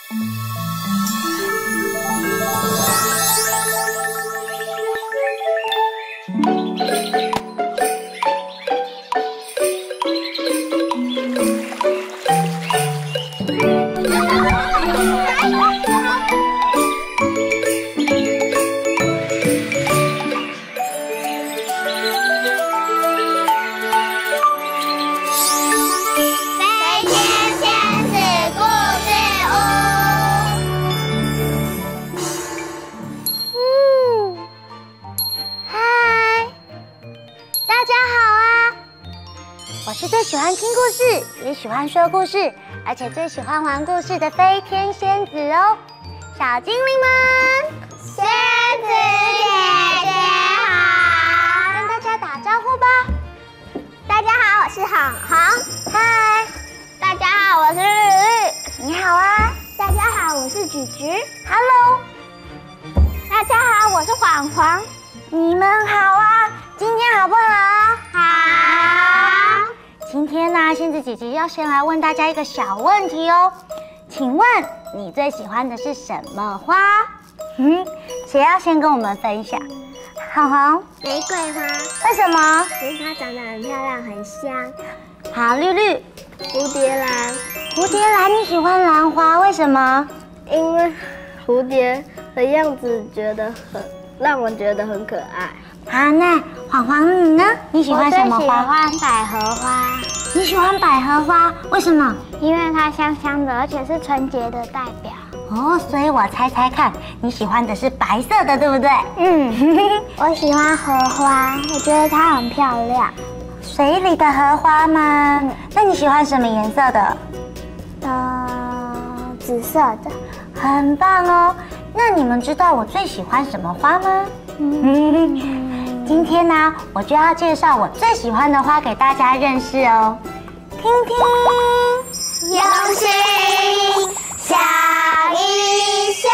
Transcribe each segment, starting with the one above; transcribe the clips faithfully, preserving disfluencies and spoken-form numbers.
喜欢听故事，也喜欢说故事，而且最喜欢玩故事的飞天仙子哦！小精灵们， 仙子姐姐好， 跟大家打招呼吧。 大家好，我是航航。 嗨， 大家好，我是日日。 你好啊。 大家好，我是橘橘。 Hello。 大家好，我是黄黄。 你们好啊，今天好不好？ 好。 今天呢、啊，仙子姐姐要先来问大家一个小问题哦，请问你最喜欢的是什么花？嗯，谁要先跟我们分享？好好， 玫瑰花。 为什么？ 因为它长得很漂亮，很香。 好，绿绿。 蝴蝶兰。 蝴蝶兰，你喜欢兰花，为什么？ 因为蝴蝶的样子觉得很让我觉得很可爱。 好，那黄黄你呢？你喜欢什么花？ 我最喜欢百合花。 你喜欢百合花，为什么？ 因为它香香的，而且是纯洁的代表。 哦，所以我猜猜看，你喜欢的是白色的，对不对？ 嗯，我喜欢荷花，我觉得它很漂亮。 水里的荷花吗？嗯、那你喜欢什么颜色的？ 呃，紫色的。 很棒哦。那你们知道我最喜欢什么花吗？嗯。今天呢、啊，我就要介绍我最喜欢的花给大家认识哦。听听， 用心想一想。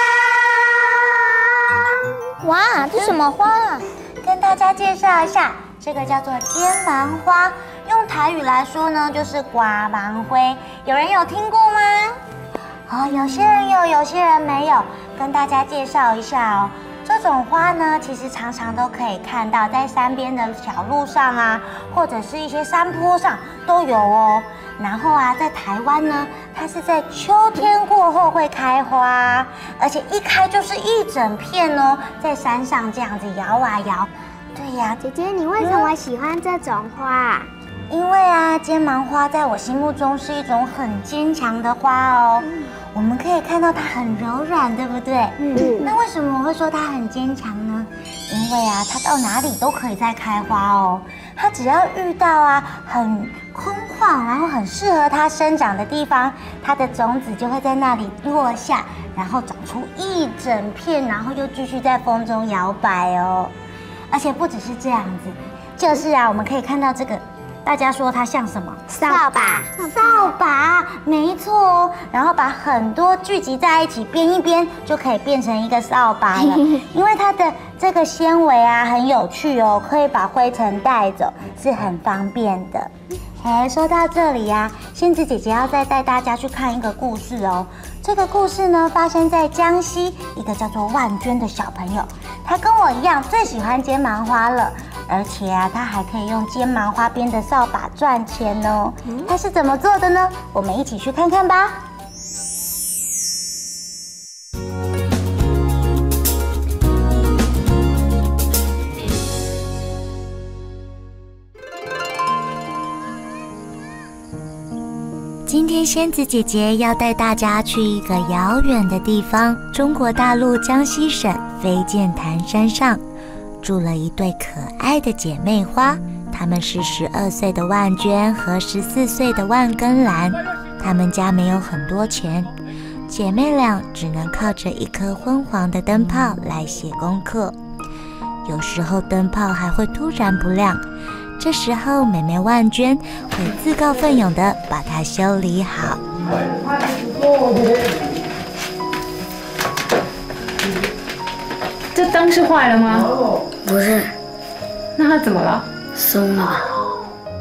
哇，这什么花啊？跟大家介绍一下，这个叫做肩芒花，用台语来说呢，就是瓜芒灰。有人有听过吗？哦，有些人有，有些人没有。跟大家介绍一下哦。这种花呢，其实常常都可以看到，在山边的小路上啊，或者是一些山坡上都有哦。然后啊，在台湾呢，它是在秋天过后会开花，而且一开就是一整片哦，在山上这样子摇啊摇。对呀， 姐姐，你为什么喜欢这种花？ 嗯、因为啊，肩芒花在我心目中是一种很坚强的花哦。嗯我们可以看到它很柔软，对不对？嗯。那为什么我会说它很坚强呢？因为啊，它到哪里都可以再开花哦。它只要遇到啊很空旷，然后很适合它生长的地方，它的种子就会在那里落下，然后长出一整片，然后又继续在风中摇摆哦。而且不只是这样子，就是啊，我们可以看到这个。大家说它像什么？ 扫把， 扫把，没错哦。然后把很多聚集在一起，编一编就可以变成一个扫把了。因为它的这个纤维啊很有趣哦，可以把灰尘带走，是很方便的。哎，说到这里呀、啊，仙子姐姐要再带大家去看一个故事哦。这个故事呢，发生在江西一个叫做万娟的小朋友，他跟我一样最喜欢肩芒花了。而且啊，他还可以用肩芒花编的扫把赚钱哦。他是怎么做的呢？我们一起去看看吧。今天仙子姐姐要带大家去一个遥远的地方——中国大陆江西省飞剑潭山上。住了一对可爱的姐妹花，她们是十二岁的万娟和十四岁的万根兰。她们家没有很多钱，姐妹俩只能靠着一颗昏黄的灯泡来写功课。有时候灯泡还会突然不亮，这时候妹妹万娟会自告奋勇地把它修理好。 这灯是坏了吗？ 不是。 那它怎么了？ 松了。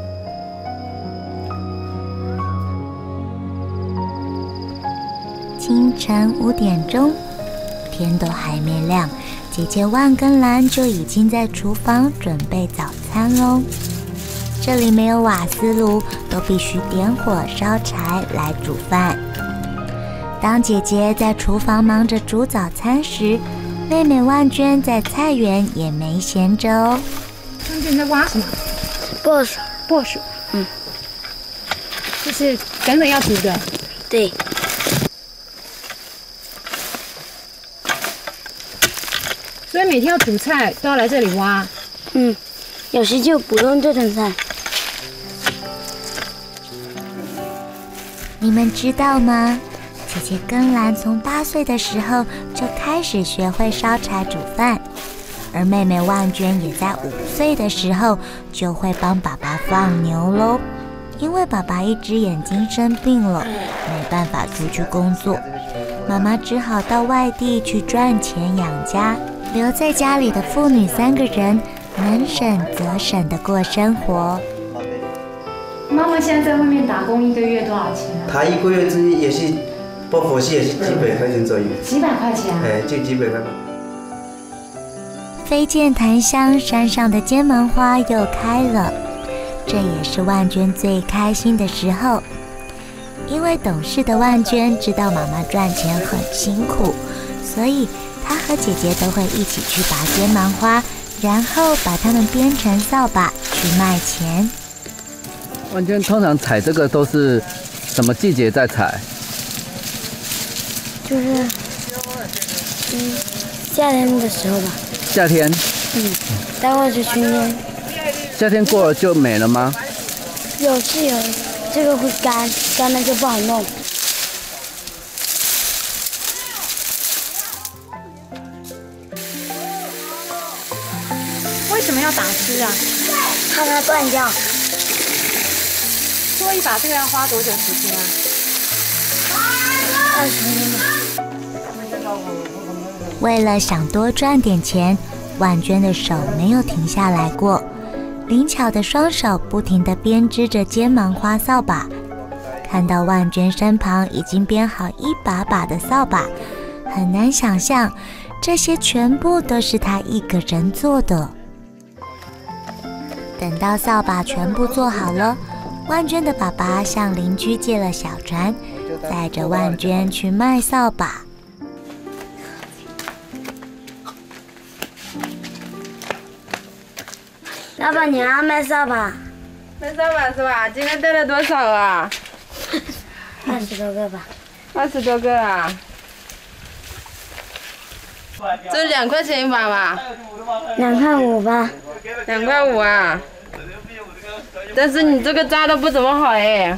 亲清晨五点钟，天都还没亮，姐姐万根兰就已经在厨房准备早餐喽。这里没有瓦斯炉，都必须点火烧柴来煮饭。当姐姐在厨房忙着煮早餐时，妹妹万娟在菜园也没闲着哦。 万娟在挖什么？ 薄薯， 薄薯。 嗯， 这是等等要煮的。 对。 所以每天要煮菜都要来这里挖。 嗯，有时就不用这种菜。 你们知道吗？姐姐根兰从八岁的时候就开始学会烧柴煮饭，而妹妹万娟也在五岁的时候就会帮爸爸放牛喽。因为爸爸一只眼睛生病了，没办法出去工作，妈妈只好到外地去赚钱养家。留在家里的父女三个人能省则省的过生活。 妈妈现在在外面打工，一个月多少钱啊？ 她一个月之也是不佛系，也是几百块钱左右。 几百块钱、啊？ 哎，就几百块吧。 飞溅檀香，山上的金芒花又开了，这也是万娟最开心的时候。因为懂事的万娟知道妈妈赚钱很辛苦，所以她和姐姐都会一起去拔金芒花，然后把它们编成扫把去卖钱。 万娟通常采这个都是什么季节在采？ 就是，嗯，夏天的时候吧。 夏天。 嗯，待会是春天。 夏天过了就没了吗？ 有是有，这个会干，干了就不好弄。 为什么要打丝啊？ 怕它断掉。 做一把这个要花多久时间啊？ 二十分钟。 为了想多赚点钱，万娟的手没有停下来过，灵巧的双手不停地编织着金芒花扫把。看到万娟身旁已经编好一把把的扫把，很难想象这些全部都是她一个人做的。等到扫把全部做好了，万娟的爸爸向邻居借了小船，载着万娟去卖扫把。 老板娘要卖扫把。 卖扫把是吧？今天带了多少啊？ 二十多个吧。 二十多个啊？这两块钱一把吧？ 两块五吧。 两块五啊？但是你这个扎的不怎么好哎。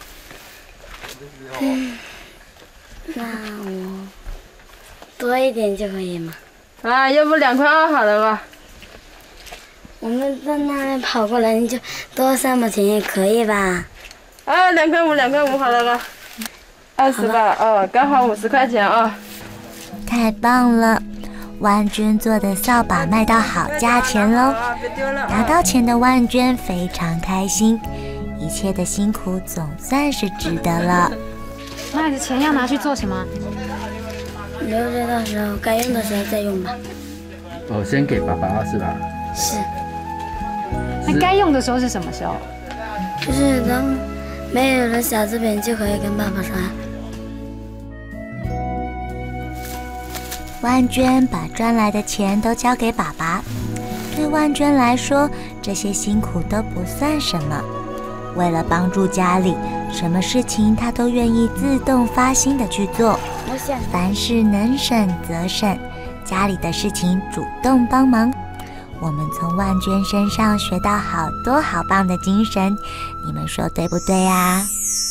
嗯，那我多一点就可以吗？ 啊，要不两块二好了吧？ 我们在那边跑过来，你就多三毛钱也可以吧？ 啊，两块五，两块五好了吧？二十吧，哦，刚好五十块钱啊。 太棒了！万娟做的扫把卖到好价钱喽！拿到钱的万娟非常开心，一切的辛苦总算是值得了。 那你的钱要拿去做什么？ 留着到时候该用的时候再用吧。 哦，先给爸爸是吧？ 是。 那该用的时候是什么时候？ 就是当没有了小制品就可以跟爸爸说。 万娟把赚来的钱都交给爸爸。对万娟来说，这些辛苦都不算什么。为了帮助家里，什么事情她都愿意自动发心的去做。凡事能省则省，家里的事情主动帮忙。我们从万娟身上学到好多好棒的精神，你们说对不对啊？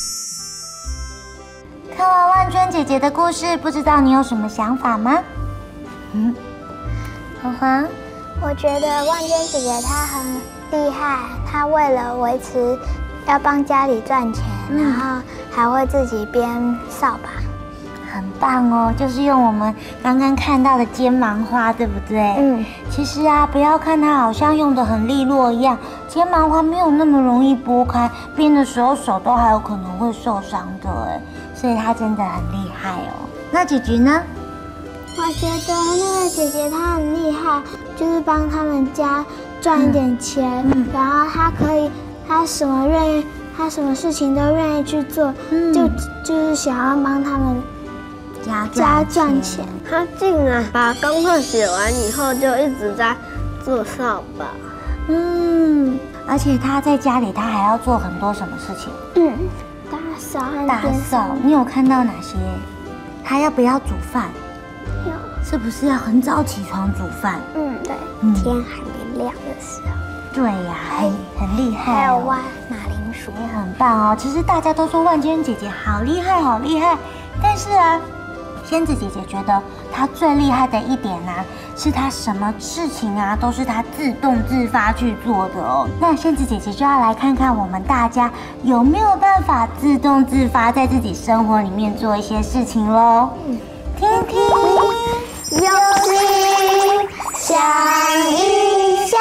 看完万娟姐姐的故事，不知道你有什么想法吗？嗯，黄黄， 我觉得万娟姐姐她很厉害，她为了维持要帮家里赚钱，嗯、然后还会自己编扫把， 很棒哦！就是用我们刚刚看到的金芒花，对不对？嗯，其实啊，不要看它好像用的很利落一样，金芒花没有那么容易剥开，编的时候手都还有可能会受伤的哎。 所以她真的很厉害哦。那菊菊呢？ 我觉得那个姐姐她很厉害，就是帮他们家赚一点钱，嗯、然后她可以，她什么愿意，她什么事情都愿意去做，嗯、就就是想要帮他们家家赚钱。 他竟然把功课写完以后就一直在做扫把。 嗯，而且她在家里，她还要做很多什么事情？ 嗯，打扫和打扫。你有看到哪些？她要不要煮饭？ 有。 是不是要很早起床煮饭？ 嗯，对，嗯、天还没亮的时候。 对呀、啊，很很厉害、哦。 还有挖马铃薯， 也很棒哦。其实大家都说万娟姐姐好厉害，好厉害。但是啊，仙子姐姐觉得她最厉害的一点啊，是她什么事情啊都是她自动自发去做的哦。那仙子姐姐就要来看看我们大家有没有办法自动自发在自己生活里面做一些事情喽。嗯，听听。 用心想一想。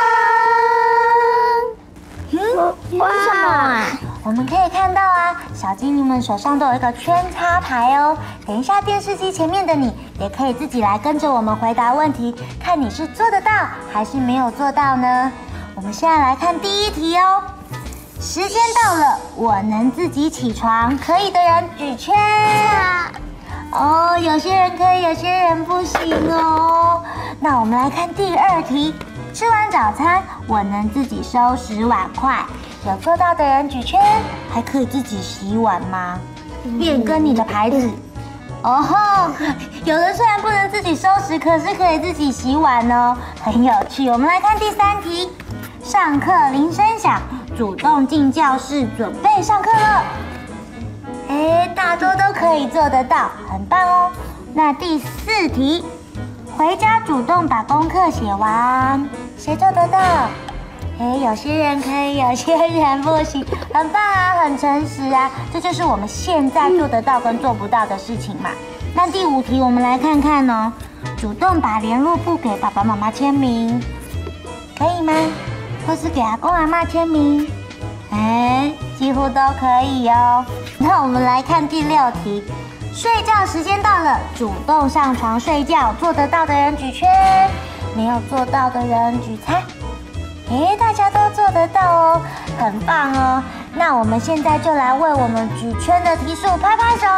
嗯，为什么啊？我们可以看到啊，小精灵们手上都有一个圈插牌哦。等一下电视机前面的你，也可以自己来跟着我们回答问题，看你是做得到还是没有做到呢？我们现在来看第一题哦。时间到了，我能自己起床，可以的人举圈。哦，有些人可以，有些人不行哦。那我们来看第二题，吃完早餐，我能自己收拾碗筷，有做到的人举圈。还可以自己洗碗吗？变更你的牌子。哦吼，有的虽然不能自己收拾，可是可以自己洗碗哦，很有趣。我们来看第三题，上课铃声响，主动进教室，准备上课了。哎，大多都可以做得到，很棒哦。那第四题，回家主动把功课写完，谁做得到？哎，有些人可以，有些人不行，很棒啊，很诚实啊，这就是我们现在做得到跟做不到的事情嘛。那第五题，我们来看看哦，主动把联络簿给爸爸妈妈签名，可以吗？或是给阿公阿嬷签名？哎，几乎都可以哦。那我们来看第六题，睡觉时间到了，主动上床睡觉，做得到的人举圈，没有做到的人举菜。哎，大家都做得到哦，很棒哦。那我们现在就来为我们举圈的题数拍拍手。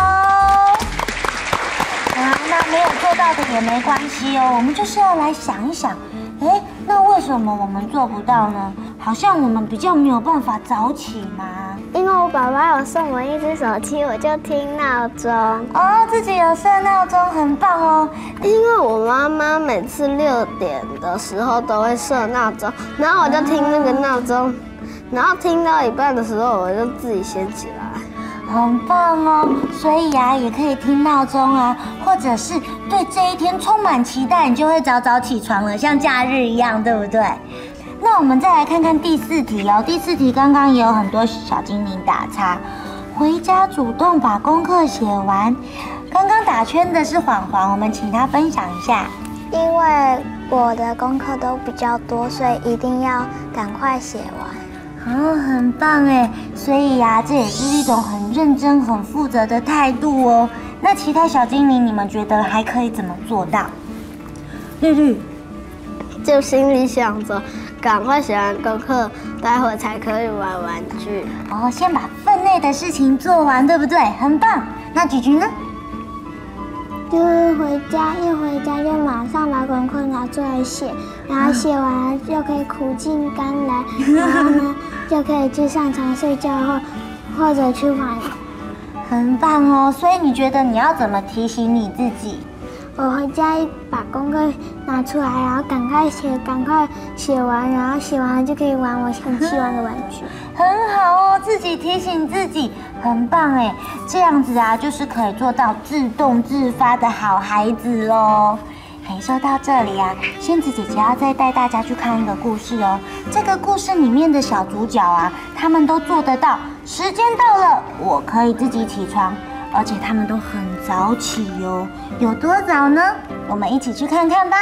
啊，那没有做到的也没关系哦，我们就是要来想一想，哎，那为什么我们做不到呢？好像我们比较没有办法早起嘛。 因为我爸爸有送我一只手机，我就听闹钟。 哦，自己有设闹钟，很棒哦。 因为我妈妈每次六点的时候都会设闹钟，然后我就听那个闹钟，然后听到一半的时候我就自己先起来。 很棒哦，所以啊，也可以听闹钟啊，或者是对这一天充满期待，你就会早早起床了，像假日一样，对不对？那我们再来看看第四题哦。第四题刚刚也有很多小精灵打叉，回家主动把功课写完。刚刚打圈的是晃晃，我们请他分享一下。 因为我的功课都比较多，所以一定要赶快写完。 哦，很棒哎！所以呀、啊，这也是一种很认真、很负责的态度哦。那其他小精灵，你们觉得还可以怎么做到？绿绿， 就心里想着，赶快写完功课，待会才可以玩玩具。 哦，先把分内的事情做完，对不对？很棒。那菊菊呢？ 就是回家一回家就马上把功课拿出来写，然后写完了就可以苦尽甘来，然后呢就可以去上床睡觉或或者去玩。 很棒哦。所以你觉得你要怎么提醒你自己？ 我回家一把功课拿出来，然后赶快写，赶快写完，然后写完了就可以玩我很喜欢的玩具。 很好哦，自己提醒自己，很棒哎。这样子啊，就是可以做到自动自发的好孩子喽。哎，说到这里啊，仙子姐姐要再带大家去看一个故事哦。这个故事里面的小主角啊，他们都做得到。时间到了，我可以自己起床。而且他们都很早起哟，有多早呢？我们一起去看看吧。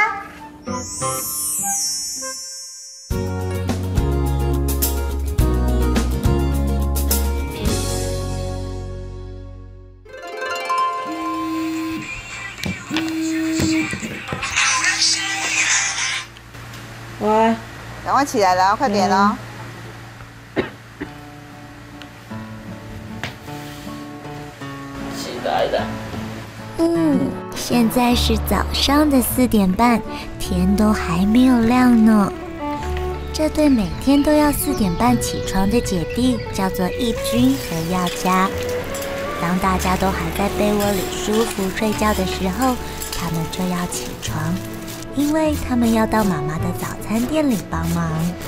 赶快起来了，快点哦。 起来了。 嗯，现在是早上的四点半，天都还没有亮呢。这对每天都要四点半起床的姐弟叫做义军和耀嘉。当大家都还在被窝里舒服睡觉的时候，他们就要起床，因为他们要到妈妈的早餐店里帮忙。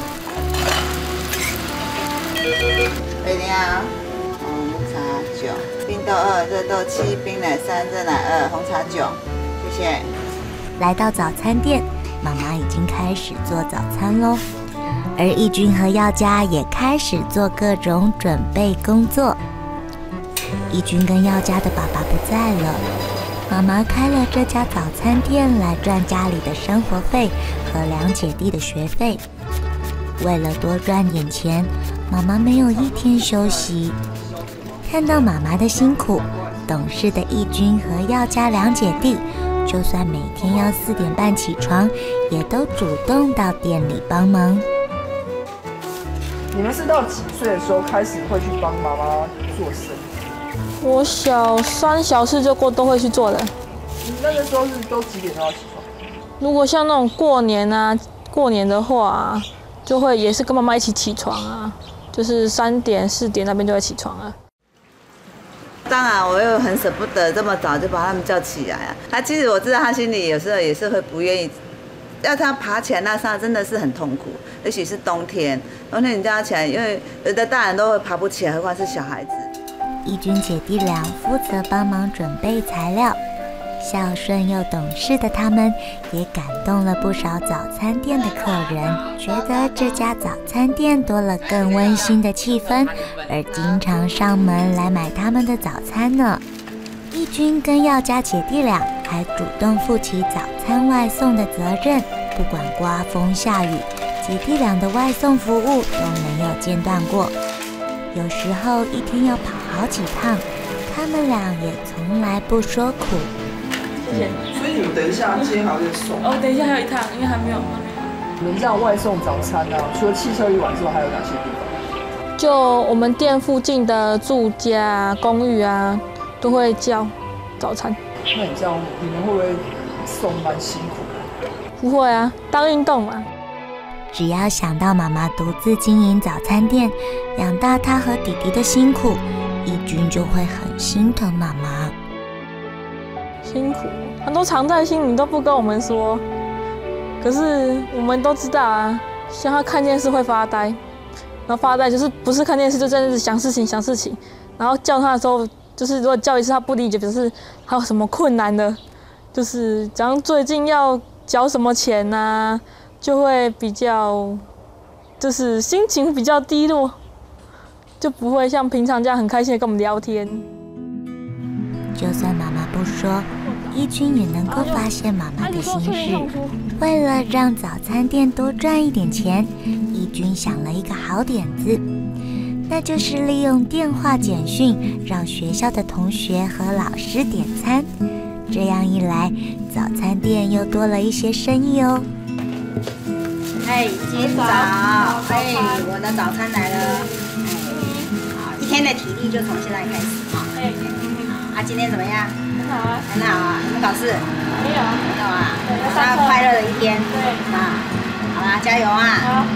喂，你好，红茶九，冰豆二，热豆七，冰奶三，热奶二，红茶九，谢谢。 来到早餐店，妈妈已经开始做早餐喽，而义军和耀嘉也开始做各种准备工作。义军跟耀嘉的爸爸不在了，妈妈开了这家早餐店来赚家里的生活费和两姐弟的学费。为了多赚点钱，妈妈没有一天休息。看到妈妈的辛苦，懂事的义军和耀嘉两姐弟，就算每天要四点半起床，也都主动到店里帮忙。 你们是到几岁的时候开始会去帮妈妈做生意？ 我小三、小四就过都会去做的。 你那个时候是都几点都要起床？ 如果像那种过年啊，过年的话、啊，就会也是跟妈妈一起起床啊，就是三点、四点那边就会起床啊。 当然，我又很舍不得这么早就把他们叫起来啊。他其实我知道他心里有时候也是会不愿意，要他爬起来那刹真的是很痛苦，尤其是冬天，冬天你叫他起来，因为有的大人都会爬不起来，何况是小孩子。 义军姐弟俩负责帮忙准备材料，孝顺又懂事的他们也感动了不少早餐店的客人，觉得这家早餐店多了更温馨的气氛，而经常上门来买他们的早餐呢。义军跟耀嘉姐弟俩还主动负起早餐外送的责任，不管刮风下雨，姐弟俩的外送服务都没有间断过。有时候一天要跑好几趟，他们俩也从来不说苦。 谢谢。所以你们等一下今天还会送？ 哦，等一下还有一趟，因为还没有。 你们这样外送早餐啊，除了汽车旅馆之外，还有哪些地方？ 就我们店附近的住家、公寓啊，都会叫早餐。 那你这样，你们会不会送蛮辛苦的？ 不会啊，当运动嘛。 只要想到妈妈独自经营早餐店，养大她和弟弟的辛苦，义军就会很心疼妈妈。 辛苦，他都藏在心里，都不跟我们说。可是我们都知道啊，像他看电视会发呆，然后发呆就是不是看电视，就在那想事情想事情。然后叫他的时候，就是如果叫一次他不理解，表示还有什么困难的，就是假如最近要缴什么钱啊，就会比较，就是心情比较低落，就不会像平常这样很开心的跟我们聊天。 就算妈妈不说，义军也能够发现妈妈的心事。为了让早餐店多赚一点钱，义军想了一个好点子，那就是利用电话简讯让学校的同学和老师点餐。这样一来，早餐店又多了一些生意哦。 哎，今早，哎，我的早餐来了。好，一天的体力就从现在开始啊。哎，好，啊，今天怎么样？很好啊。很好啊。有没有考试？没有。没有啊。那快乐的一天。对。啊，好啦，加油啊！好。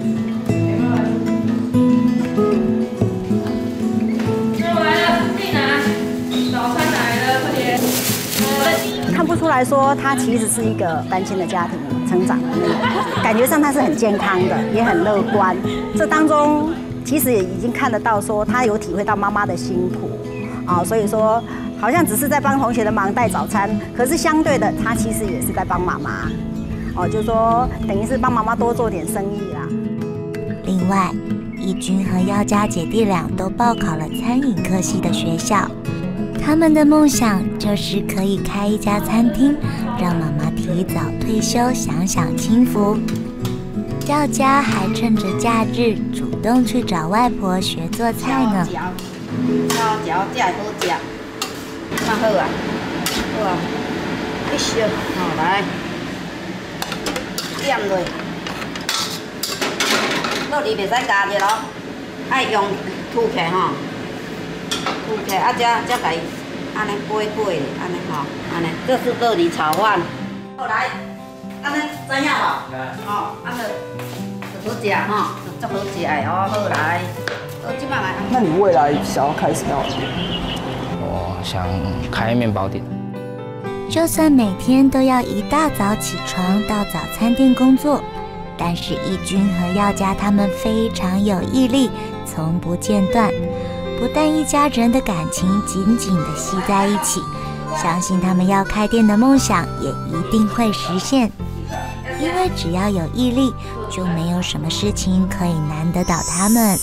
我来了，弟拿。早餐来了，快点。 看不出来说他其实是一个单亲的家庭成长的那个，感觉上他是很健康的，也很乐观。这当中其实也已经看得到说他有体会到妈妈的辛苦啊，所以说好像只是在帮同学的忙带早餐，可是相对的他其实也是在帮妈妈哦，就是说等于是帮妈妈多做点生意啦。 另外，义军和耀嘉姐弟俩都报考了餐饮科系的学校。他们的梦想就是可以开一家餐厅，让妈妈提早退休，享享清福。耀嘉还趁着假日主动去找外婆学做菜呢。 椒椒这好吃，那好啊，好啊，一烧，好来，点落， 肉里袂使加热咯，爱用吐起吼，吐起啊，才才甲伊安尼掰掰，安尼吼，安尼，这是肉里炒饭。后来，安尼知影无？吼，安尼就好食吼，就足好食的哦。后来，我即摆来。 那你未来想要开什么样的店？ 我想开面包店。 就算每天都要一大早起床到早餐店工作，但是义军和耀嘉他们非常有毅力，从不间断。不但一家人的感情紧紧地系在一起，相信他们要开店的梦想也一定会实现。因为只要有毅力，就没有什么事情可以难得倒他们。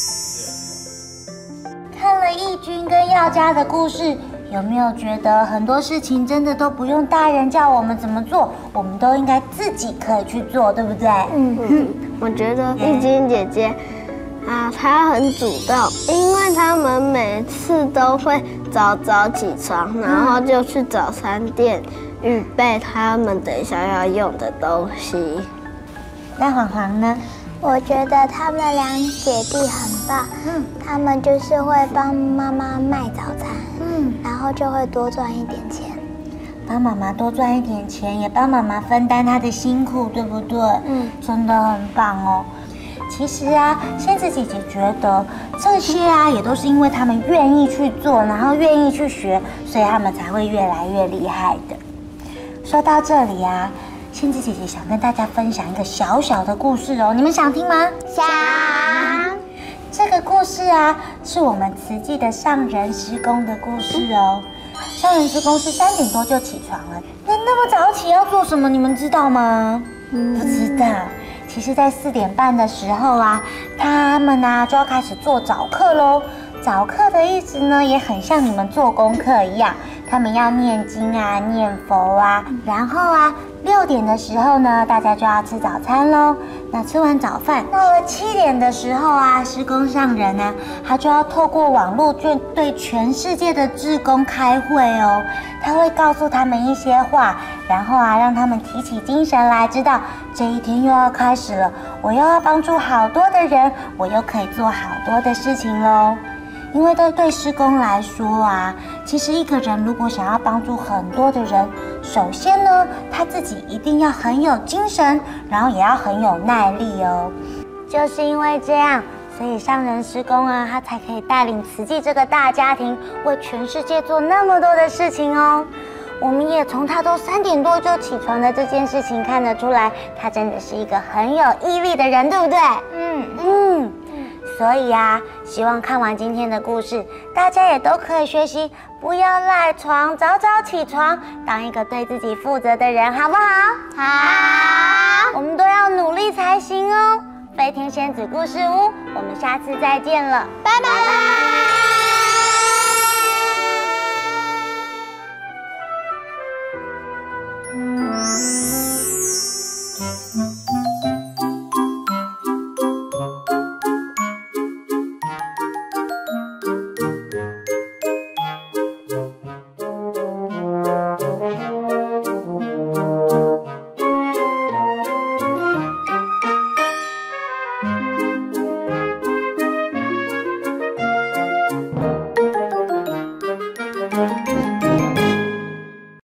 看了义军跟耀嘉的故事，有没有觉得很多事情真的都不用大人叫我们怎么做，我们都应该自己可以去做，对不对？ 嗯嗯，我觉得义军姐姐啊，她很主动，因为他们每次都会早早起床，然后就去早餐店预备他们等一下要用的东西。 那黄黄呢？ 我觉得她们两姐弟很棒，嗯，她们就是会帮妈妈卖早餐，嗯，然后就会多赚一点钱， 帮妈妈多赚一点钱，也帮妈妈分担她的辛苦，对不对？嗯，真的很棒哦。其实啊，仙子姐姐觉得这些啊，也都是因为他们愿意去做，然后愿意去学，所以他们才会越来越厉害的。说到这里啊，仙子姐姐想跟大家分享一个小小的故事哦，你们想听吗？ 想。 这个故事啊，是我们慈济的上人师公的故事哦。上人师公是三点多就起床了，那那么早起要做什么？你们知道吗？嗯、不知道。其实，在四点半的时候啊，他们呢、啊、就要开始做早课喽。早课的意思呢，也很像你们做功课一样，他们要念经啊、念佛啊，然后啊，六点的时候呢，大家就要吃早餐喽。那吃完早饭，到了七点的时候啊，师公上人啊，他就要透过网络就对全世界的志工开会哦。他会告诉他们一些话，然后啊，让他们提起精神来，知道这一天又要开始了，我又要帮助好多的人，我又可以做好多的事情喽。因为对对师公来说啊，其实一个人如果想要帮助很多的人，首先呢，他自己一定要很有精神，然后也要很有耐力哦。就是因为这样，所以上人师公啊，他才可以带领慈济这个大家庭，为全世界做那么多的事情哦。我们也从他都三点多就起床的这件事情看得出来，他真的是一个很有毅力的人，对不对？嗯嗯。所以啊，希望看完今天的故事，大家也都可以学习，不要赖床，早早起床，当一个对自己负责的人，好不好？好，我们都要努力才行哦。飞天仙子故事屋，我们下次再见了，拜拜。